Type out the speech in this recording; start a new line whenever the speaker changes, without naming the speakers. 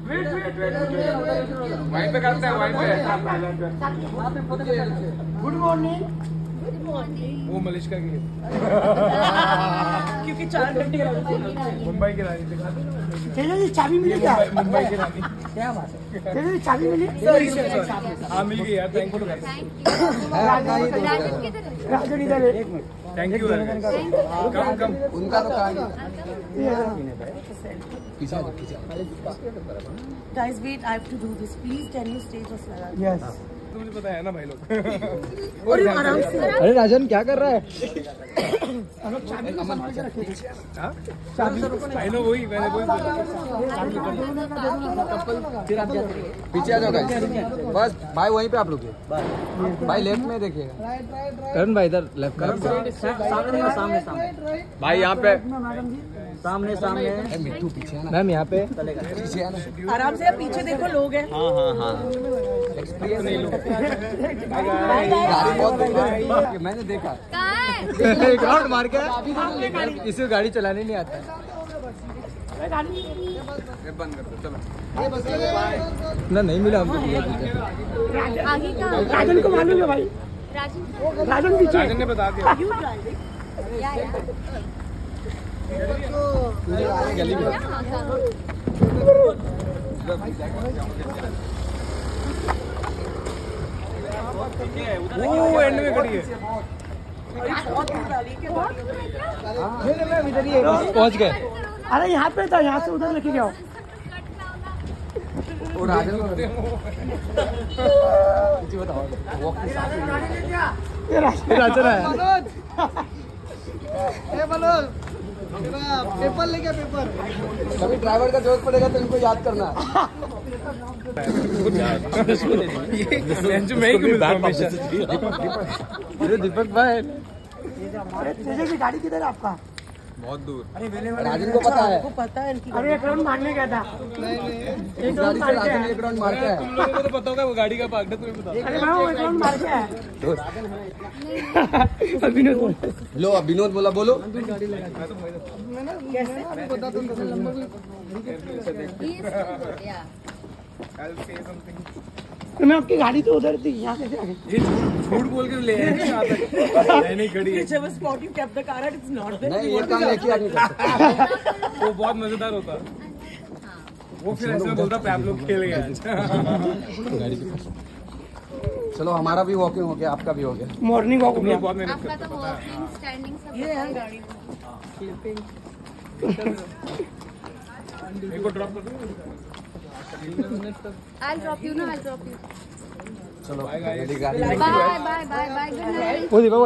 Wine पे करते हैं, वाइन पे।
Good morning.
वो मलिश्का की
क्योंकि 4 घंटे
मुंबई की रानी
जी चाबी मिली क्या?
मुंबई की रानी।
क्या बात है? जी चाबी मिली?
हाँ मिल गई यार, थैंक यू।
राजन इधर है।
Thank you. कम
उनका तो काम
Guys, wait, I have to do this. Please, can you stay just like that? Yes.
मुझे पता है ना भाई लोग।
और आराम से।
अरे राजन क्या कर रहा है?
आई नो, वही मैंने वही बोला।
पीछे आ जाओ गाइस। बस भाई वहीं पे आप लोग भाई लेफ्ट में देखिएगा। करण भाई इधर लेफ्ट का सामने भाई यहाँ पे सामने मिट्टू पीछे है ना मैम, यहाँ पे पीछे है ना।
आराम से पीछे देखो, लोग हैं।
हाँ एक्सपीरियंस नहीं लोग। गाड़ी बहुत मैंने देखा एक राउंड मार के किसी को गाड़ी चलाने नहीं आता।
बंद कर दो चलो।
ना नहीं मिला हमको।
आगे का
राजन को मालूम है भाई। राजन पीछे।
राजन ने बता दिया।
गली में
वो एंड में खड़ी है।
पहुंच गए।
अरे यहाँ पे था, यहाँ से उधर लेके जाओ।
वो राजन बताओ
ये
राजन है।
पेपर लेके पेपर।
कभी ड्राइवर का जरूरत पड़ेगा तो इनको याद करना। दीपक भाई,
तेजे की गाड़ी किधर है आपका?
बहुत दूर।
राजन को पता है।
अरे एक राउंड मारने गया था।
एक गाड़ी से राजन एक राउंड मार के है।
तुम लोगों को तो पता होगा वो गाड़ी का भागना, तुम्हें पता।
अरे मैं एक राउंड मार के है।
लो अब विनोद बोला, बोलो।
मैं आपकी गाड़ी तो उधर थी, यहाँ कैसे आ गई?
ये झूठ बोल के ले आए नहीं खड़ी है।
नहीं ये काम लेके आगे
वो बहुत मजेदार होता। वो फिर ऐसे बोलता आप लोग खेल गए।
चलो हमारा भी वॉकिंग हो गया, आपका भी हो गया।
मॉर्निंग वॉक हो गया।
बहुत मेहनत
आपका तो वॉकिंग स्टैंडिंग सब ये है गाड़ी
मेरे को ड्रॉप कर दो।
I'll drop you. No, I'll drop you.
चलो
bye guys.
Bye, bye, bye, bye. Good night.